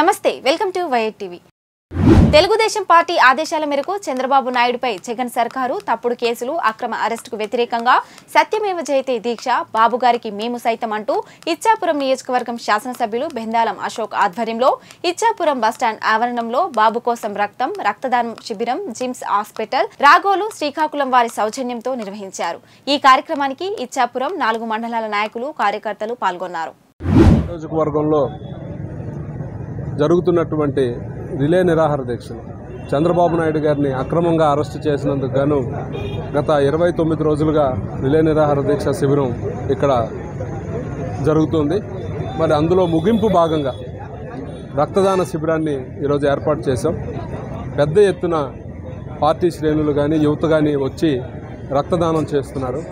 నమస్తే welcome to వైఎట్ TV. Telugu Desam party ఆదేశాల మేరకు చంద్రబాబు నాయుడుపై జగన్ సర్కారు తప్పుడు కేసులు అక్రమ అరెస్టుకు వ్యతిరేకంగా సత్యమేవ జయతే దీక్ష బాబు గారికి మేము సైతం అంటూ ఇచ్చాపురం నియోజకవర్గం శాసనసభ్యులు బెందాలం అశోక్ ఆధ్వర్యంలో ఇచ్చాపురం బస్టాండ్ ఆవరణంలో బాబు కోసం రక్తదానం శిబిరం జిమ్స్ హాస్పిటల్ రాగోలు శ్రీకాకుళం వారి సౌజన్యంతో నిర్వహించారు। ఈ కార్యక్రమానికి ఇచ్చాపురం 4 మండలాల నాయకులు కార్యకర్తలు పాల్గొన్నారు। నియోజకవర్గంలో జరుగుతున్నటువంటి రిలే నిరాహార దీక్షలు చంద్రబాబు నాయుడు గారిని అక్రమంగా అరెస్టు చేసినందుకు గాను గత 29 రోజులుగా రిలే నిరాహార దీక్ష శిబిరం ఇక్కడ జరుగుతుంది। మరి అందులో ముగింపు భాగంగా రక్తదాన శిబిరాన్ని ఈరోజు ఏర్పాటు చేశాం। పెద్ద ఎత్తున పార్టీ శ్రేణులు కానీ యువత కానీ వచ్చి రక్తదానం చేస్తున్నారు।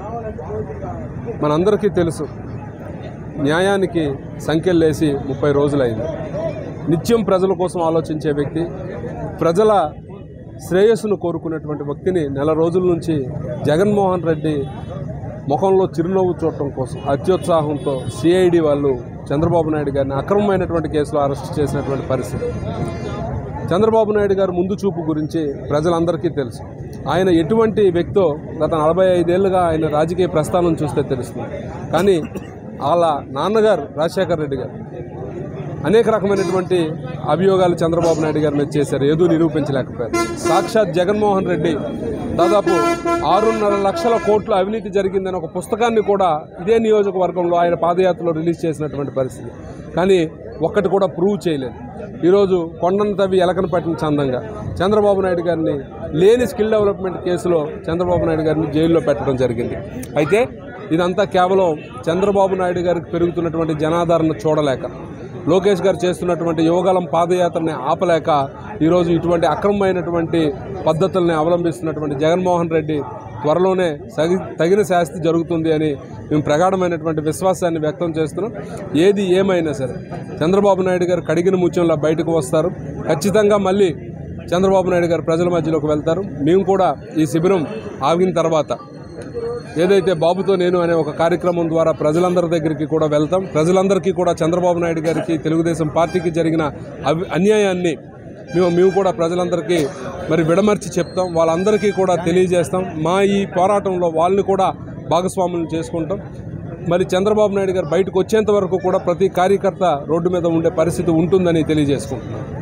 మనందరికీ తెలుసు న్యాయానికి సంఖ్యలేసి 30 రోజులైంది। నిత్యం ప్రజల కోసం ఆలోచించే వ్యక్తి, ప్రజల శ్రేయస్సును కోరుకునేటువంటి వ్యక్తిని నెల రోజుల నుంచి జగన్మోహన్ రెడ్డి ముఖంలో చిరునవ్వు చూడటం కోసం అత్యుత్సాహంతో సిఐడి వాళ్ళు చంద్రబాబు నాయుడు గారిని అక్రమమైనటువంటి కేసులో అరెస్ట్ చేసినటువంటి పరిస్థితి। చంద్రబాబు నాయుడు గారు ముందు చూపు గురించి ప్రజలందరికీ తెలుసు। ఆయన ఎటువంటి వ్యక్తో గత 45 ఏళ్ళుగా ఆయన రాజకీయ ప్రస్థానం చూస్తే తెలుస్తుంది। కానీ వాళ్ళ నాన్నగారు రాజశేఖర రెడ్డి గారు అనేక రకమైనటువంటి అభియోగాలు చంద్రబాబు నాయుడు గారి మీద చేశారు, ఏదో నిరూపించలేకపోయారు। సాక్షాత్ జగన్మోహన్ రెడ్డి దాదాపు 6.5 లక్షల కోట్ల అవినీతి జరిగిందని ఒక పుస్తకాన్ని కూడా ఇదే నియోజకవర్గంలో ఆయన పాదయాత్రలో రిలీజ్ చేసినటువంటి పరిస్థితి, కానీ ఒక్కటి కూడా ప్రూవ్ చేయలేదు। ఈరోజు కొండను తవ్వి ఎలకను పట్టిన చందంగా చంద్రబాబు నాయుడు గారిని లేని స్కిల్ డెవలప్మెంట్ కేసులో చంద్రబాబు నాయుడు గారిని జైల్లో పెట్టడం జరిగింది। అయితే ఇదంతా కేవలం చంద్రబాబు నాయుడు గారికి పెరుగుతున్నటువంటి జనాదరణ చూడలేక, లోకేష్ గారు చేస్తున్నటువంటి యువగలం పాదయాత్రని ఆపలేక ఈరోజు ఇటువంటి అక్రమమైనటువంటి పద్ధతుల్ని అవలంబిస్తున్నటువంటి జగన్మోహన్ రెడ్డి త్వరలోనే తగిన శాస్తి జరుగుతుంది అని మేము ప్రగాఢమైనటువంటి విశ్వాసాన్ని వ్యక్తం చేస్తున్నాం। ఏది ఏమైనా సరే చంద్రబాబు నాయుడు గారు కడిగిన ముత్యంలా బయటకు వస్తారు। ఖచ్చితంగా మళ్ళీ చంద్రబాబు నాయుడు గారు ప్రజల మధ్యలోకి వెళ్తారు। మేము కూడా ఈ శిబిరం ఆగిన తర్వాత ఏదైతే బాబుతో నేను అనే ఒక కార్యక్రమం ద్వారా ప్రజలందరి దగ్గరికి కూడా వెళ్తాం। ప్రజలందరికీ కూడా చంద్రబాబు నాయుడు గారికి తెలుగుదేశం పార్టీకి జరిగిన అన్యాయాన్ని మేము కూడా ప్రజలందరికీ మరి విడమర్చి చెప్తాం, వాళ్ళందరికీ కూడా తెలియజేస్తాం। మా ఈ పోరాటంలో వాళ్ళని కూడా భాగస్వాములను చేసుకుంటాం। మరి చంద్రబాబు నాయుడు గారు బయటకు వచ్చేంత వరకు కూడా ప్రతి కార్యకర్త రోడ్డు మీద ఉండే పరిస్థితి ఉంటుందని తెలియజేసుకుంటున్నాం।